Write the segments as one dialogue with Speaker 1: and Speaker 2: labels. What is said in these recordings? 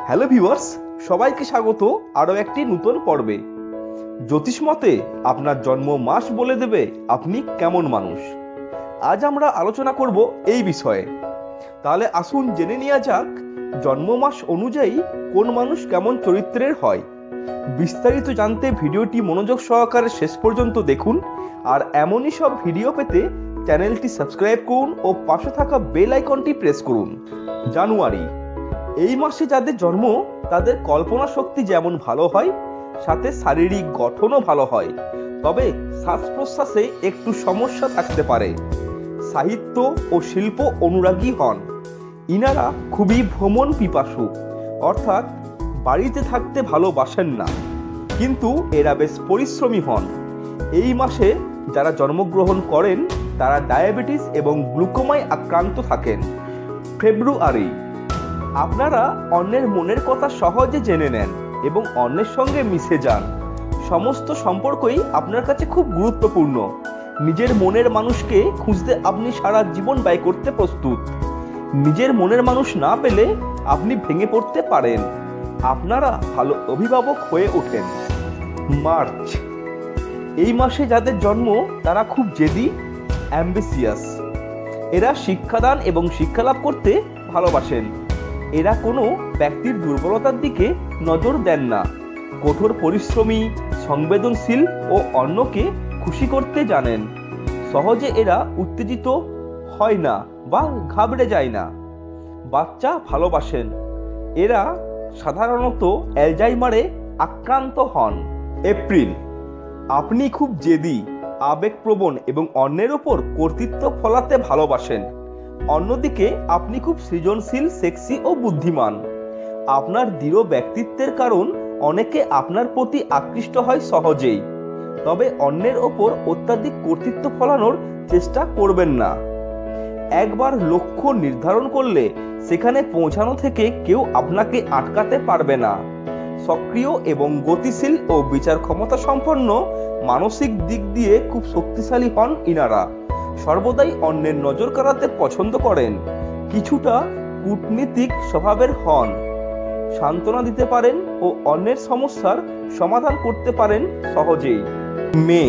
Speaker 1: Hello viewers, সবাইকে স্বাগত আরও একটি নতুন পর্বে। জ্যোতিষ মতে আপনার জন্ম মাস বলে দেবে আপনি কেমন মানুষ। আজ আমরা আলোচনা করব এই বিষয়ে। তাহলে আসুন জেনে নেওয়া যাক জন্ম মাস অনুযায়ী কোন মানুষ কেমন চরিত্রের হয়। বিস্তারিত জানতে ভিডিওটি মনোযোগ সহকারে শেষ পর্যন্ত দেখুন। আর এমনই সব ভিডিও পেতে চ্যানেলটি সাবস্ক্রাইব করুন ও পাশে থাকা বেল আইকনটি প্রেস করুন। জানুয়ারি, এই মাসে যাদের জন্ম তাদের কল্পনা শক্তি যেমন ভালো হয়, সাথে শারীরিক গঠনও ভালো হয়, তবে শ্বাস প্রশ্বাসে একটু সমস্যা থাকতে পারে। সাহিত্য ও শিল্প অনুরাগী হন। ইনারা খুবই ভ্রমণ পিপাসু, অর্থাৎ বাড়িতে থাকতে ভালোবাসেন না, কিন্তু এরা বেশ পরিশ্রমী হন। এই মাসে যারা জন্মগ্রহণ করেন তারা ডায়াবেটিস এবং গ্লুকোমায় আক্রান্ত থাকেন। ফেব্রুয়ারি, আপনারা অন্যের মনের কথা সহজে জেনে নেন এবং অন্যের সঙ্গে মিশে যান। সমস্ত সম্পর্কই আপনার কাছে খুব গুরুত্বপূর্ণ। নিজের মনের মানুষকে খুঁজতে আপনি সারা জীবন ব্যয় করতে প্রস্তুত। নিজের মনের মানুষ না পেলে আপনি ভেঙে পড়তে পারেন। আপনারা ভালো অভিভাবক হয়ে ওঠেন। মার্চ, এই মাসে যাদের জন্ম তারা খুব জেদি, অ্যাম্বিসিয়াস। এরা শিক্ষাদান এবং শিক্ষালাভ করতে ভালোবাসেন। এরা কোনো ব্যক্তির দুর্বলতার দিকে নজর দেন না। কঠোর পরিশ্রমী, সংবেদনশীল ও অন্যকে খুশি করতে জানেন। সহজে এরা উত্তেজিত হয় না বা ঘাবড়ে যায় না। বাচ্চা ভালোবাসেন। এরা সাধারণত অ্যালজাইমারে আক্রান্ত হন। এপ্রিল, আপনি খুব জেদি, আবেগপ্রবণ এবং অন্যের ওপর কর্তৃত্ব ফলাতে ভালোবাসেন। অন্যদিকে আপনি খুব সৃজনশীল, সেক্সি ও বুদ্ধিমান। আপনার দৃঢ় ব্যক্তিত্বের কারণ অনেকে আপনার প্রতি আকৃষ্ট হয় সহজেই, তবে অন্যের ওপর অত্যাধিক কর্তৃত্ব ফলানোর চেষ্টা করবেন না। একবার লক্ষ্য নির্ধারণ করলে সেখানে পৌঁছানো থেকে কেউ আপনাকে আটকাতে পারবে না। সক্রিয় এবং গতিশীল ও বিচার ক্ষমতা সম্পন্ন, মানসিক দিক দিয়ে খুব শক্তিশালী হন ইনারা। সর্বদাই অন্যের নজর কাড়াতে পছন্দ করেন। কিছুটা কূটনীতিক স্বভাবের হন। সান্ত্বনা দিতে পারেন ও অন্যের সমস্যার সমাধান করতে পারেন সহজেই। মে,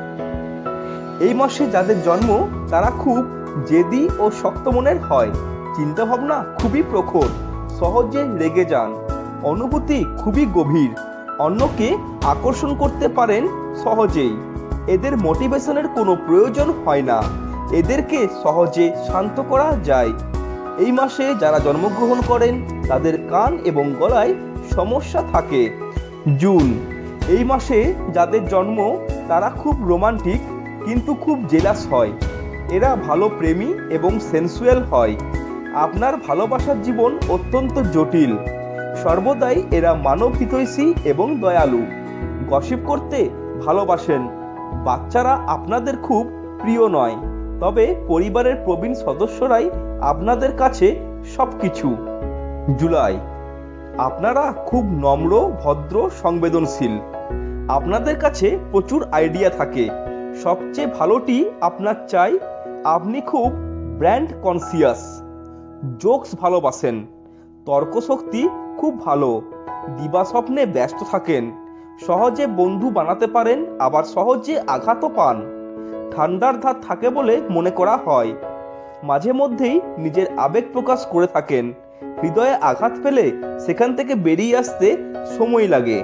Speaker 1: এই মাসে যাদের জন্ম তারা খুব জেদি ও শক্ত মনের হয়। চিন্তাভাবনা খুবই প্রখর, সহজে রেগে যান। অনুভূতি খুবই গভীর, অন্যকে আকর্ষণ করতে পারেন সহজেই। এদের মোটিভেশনের কোনো প্রয়োজন হয় না। এদেরকে সহজে শান্ত করা যায়। এই মাসে যারা জন্মগ্রহণ করেন তাদের কান এবং গলায় সমস্যা থাকে। জুন, এই মাসে যাদের জন্ম তারা খুব রোমান্টিক কিন্তু খুব জেলাস হয়। এরা ভালো প্রেমী এবং সেন্সুয়াল হয়। আপনার ভালোবাসার জীবন অত্যন্ত জটিল। সর্বদাই এরা মানব হিতৈষী এবং দয়ালু। গসিপ করতে ভালোবাসেন। বাচ্চারা আপনাদের খুব প্রিয় নয়, তবে পরিবারের প্রবীণ সদস্যরাই আপনাদের কাছে সবকিছু। জুলাই, আপনারা খুব নম্র, ভদ্র, সংবেদনশীল। আপনাদের কাছে প্রচুর আইডিয়া থাকে। সবচেয়ে ভালোটি আপনার চাই। আপনি খুব ব্র্যান্ড কনসিয়াস। জোকস ভালোবাসেন। তর্কশক্তি খুব ভালো। দিবাস্বপ্নে ব্যস্ত থাকেন। সহজে বন্ধু বানাতে পারেন, আবার সহজে আঘাতও পান। ঠান্ডার ধার থাকে বলে মনে করা হয়। মাঝে মধ্যেই নিজের আবেগ প্রকাশ করে থাকেন। হৃদয়ে আঘাত পেলে সেখান থেকে বেরিয়ে আসতে সময় লাগে।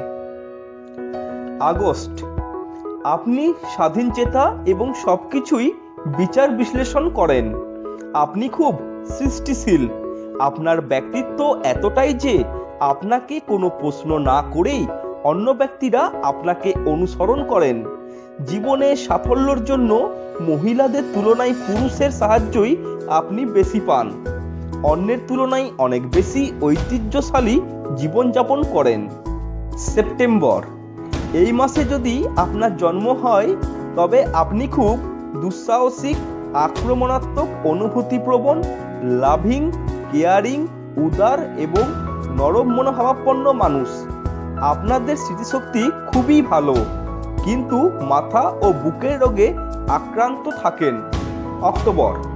Speaker 1: আগস্ট, আপনি স্বাধীনচেতা এবং সবকিছুই বিচার বিশ্লেষণ করেন। আপনি খুব সৃষ্টিশীল। আপনার ব্যক্তিত্ব এতটাই যে আপনাকে কোনো প্রশ্ন না করেই অন্য ব্যক্তিরা আপনাকে অনুসরণ করেন। জীবনে সাফল্যের জন্য মহিলাদের তুলনায় পুরুষের সাহায্যই আপনি বেশি পান। অন্যের তুলনায় অনেক বেশি ঐতিহ্যশালী জীবনযাপন করেন। সেপ্টেম্বর, এই মাসে যদি আপনার জন্ম হয় তবে আপনি খুব দুঃসাহসিক, আক্রমণাত্মক, অনুভূতিপ্রবণ, লাভিং, কেয়ারিং, উদার এবং নরম মনোভাবাপন্ন মানুষ। আপনাদের স্মৃতিশক্তি খুবই ভালো, কিন্তু মাথা ও বুকের রোগে আক্রান্ত থাকেন।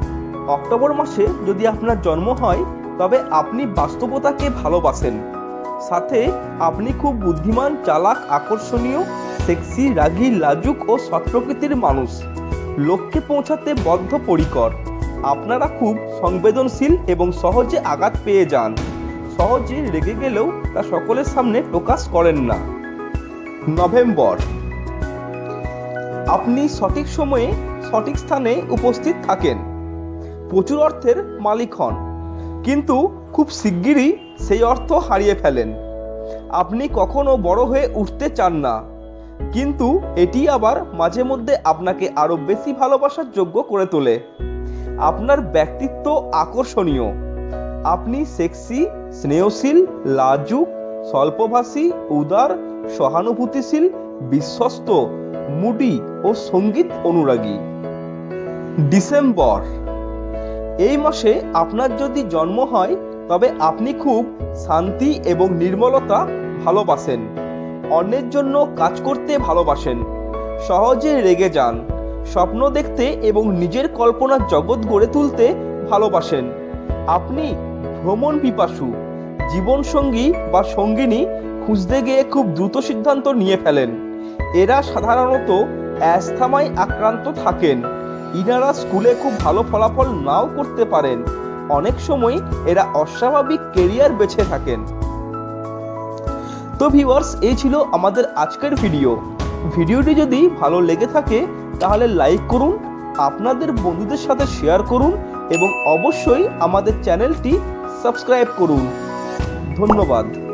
Speaker 1: অক্টোবর মাসে যদি আপনার জন্ম হয় তবে আপনি বাস্তবতাকে ভালোবাসেন। সাথে আপনি খুব বুদ্ধিমান, চালাক, আকর্ষণীয়, সেক্সি, রাগী, লাজুক ও সৎ প্রকৃতির মানুষ। লক্ষ্যে পৌঁছাতে বদ্ধপরিকর। আপনারা খুব সংবেদনশীল এবং সহজে আঘাত পেয়ে যান। সহজে রেগে গেলেও তা সকলের সামনে প্রকাশ করেন না। নভেম্বর, আপনি সঠিক সময়ে সঠিক স্থানে উপস্থিত থাকেন। প্রচুর অর্থের মালিক হন, কিন্তু খুব শিগগিরই সেই অর্থ হারিয়ে ফেলেন। আপনি কখনো বড় হয়ে উঠতে চান না, কিন্তু এটি আবার মাঝে মধ্যে আপনাকে আরো বেশি ভালোবাসার যোগ্য করে তোলে। আপনার ব্যক্তিত্ব আকর্ষণীয়। আপনি সেক্সি, স্নেহশীল, লাজুক, স্বল্পভাষী, উদার, সহানুভূতিশীল, বিশ্বস্ত, মুডি ও সঙ্গীত অনুরাগী। ডিসেম্বর, এই মাসে আপনার যদি জন্ম হয় তবে আপনি খুব শান্তি এবং নির্মলতা ভালোবাসেন। অন্যের জন্য কাজ করতে ভালোবাসেন। সহজে রেগে যান। স্বপ্ন দেখতে এবং নিজের কল্পনার জগৎ গড়ে তুলতে ভালোবাসেন। আপনি ভ্রমণ পিপাসু। জীবনসঙ্গী বা সঙ্গিনী খুঁজতে গিয়ে খুব দ্রুত সিদ্ধান্ত নিয়ে ফেলেন। এরা সাধারণত অ্যাस्थমায় আক্রান্ত থাকেন। ইনারা স্কুলে খুব ভালো ফলাফল নাও করতে পারেন। অনেক সময় এরা অস্বাভাবিক কেরিয়ার বেছে থাকেন। তো ভিউয়ার্স, এই ছিল আমাদের আজকের ভিডিও। ভিডিওটি যদি ভালো লেগে থাকে তাহলে লাইক করুন, আপনাদের বন্ধুদের সাথে শেয়ার করুন এবং অবশ্যই আমাদের চ্যানেলটি সাবস্ক্রাইব করুন। ধন্যবাদ।